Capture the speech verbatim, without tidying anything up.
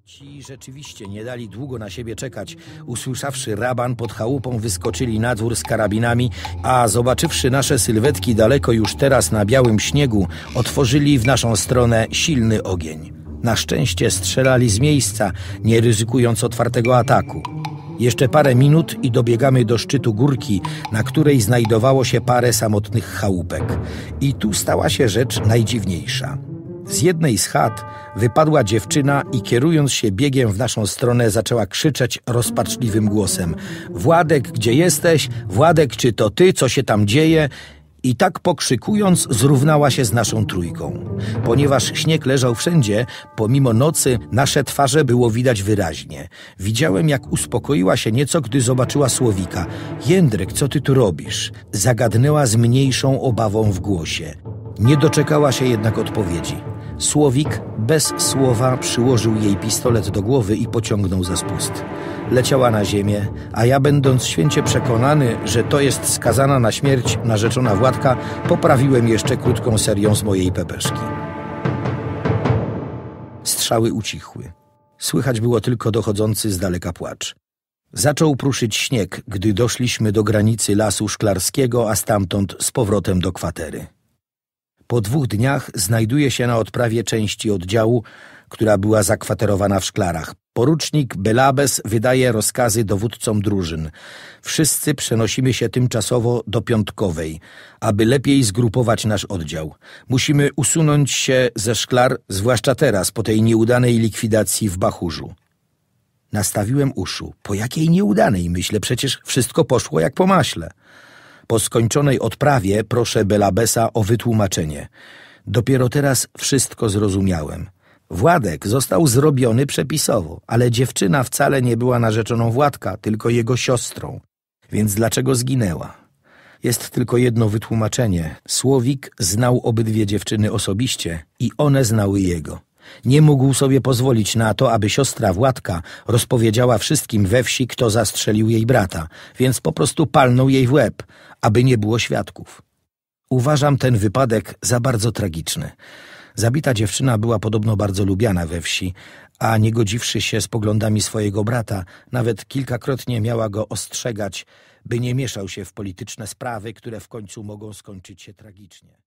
Ci rzeczywiście nie dali długo na siebie czekać. Usłyszawszy raban, pod chałupą wyskoczyli na dwór z karabinami, a zobaczywszy nasze sylwetki daleko już teraz na białym śniegu, otworzyli w naszą stronę silny ogień. Na szczęście strzelali z miejsca, nie ryzykując otwartego ataku. Jeszcze parę minut i dobiegamy do szczytu górki, na której znajdowało się parę samotnych chałupek. I tu stała się rzecz najdziwniejsza. Z jednej z chat wypadła dziewczyna i kierując się biegiem w naszą stronę zaczęła krzyczeć rozpaczliwym głosem: Władek, gdzie jesteś? Władek, czy to ty? Co się tam dzieje? I tak pokrzykując zrównała się z naszą trójką. Ponieważ śnieg leżał wszędzie, pomimo nocy nasze twarze było widać wyraźnie. Widziałem, jak uspokoiła się nieco, gdy zobaczyła Słowika. Jędrek, co ty tu robisz? Zagadnęła z mniejszą obawą w głosie. Nie doczekała się jednak odpowiedzi. Słowik bez słowa przyłożył jej pistolet do głowy i pociągnął za spust. Leciała na ziemię, a ja, będąc święcie przekonany, że to jest skazana na śmierć narzeczona Władka, poprawiłem jeszcze krótką serią z mojej pepeszki. Strzały ucichły. Słychać było tylko dochodzący z daleka płacz. Zaczął pruszyć śnieg, gdy doszliśmy do granicy Lasu Szklarskiego, a stamtąd z powrotem do kwatery. Po dwóch dniach znajduje się na odprawie części oddziału, która była zakwaterowana w Szklarach. Porucznik Belabes wydaje rozkazy dowódcom drużyn. Wszyscy przenosimy się tymczasowo do Piątkowej, aby lepiej zgrupować nasz oddział. Musimy usunąć się ze Szklar, zwłaszcza teraz, po tej nieudanej likwidacji w Bachurzu. Nastawiłem uszu. Po jakiej nieudanej? Myślę, przecież wszystko poszło jak po maśle. Po skończonej odprawie proszę Belabesa o wytłumaczenie. Dopiero teraz wszystko zrozumiałem. Władek został zrobiony przepisowo, ale dziewczyna wcale nie była narzeczoną Władka, tylko jego siostrą. Więc dlaczego zginęła? Jest tylko jedno wytłumaczenie. Słowik znał obydwie dziewczyny osobiście i one znały jego. Nie mógł sobie pozwolić na to, aby siostra Władka rozpowiedziała wszystkim we wsi, kto zastrzelił jej brata, więc po prostu palnął jej w łeb, aby nie było świadków. Uważam ten wypadek za bardzo tragiczny. Zabita dziewczyna była podobno bardzo lubiana we wsi, a nie godziwszy się z poglądami swojego brata, nawet kilkakrotnie miała go ostrzegać, by nie mieszał się w polityczne sprawy, które w końcu mogą skończyć się tragicznie.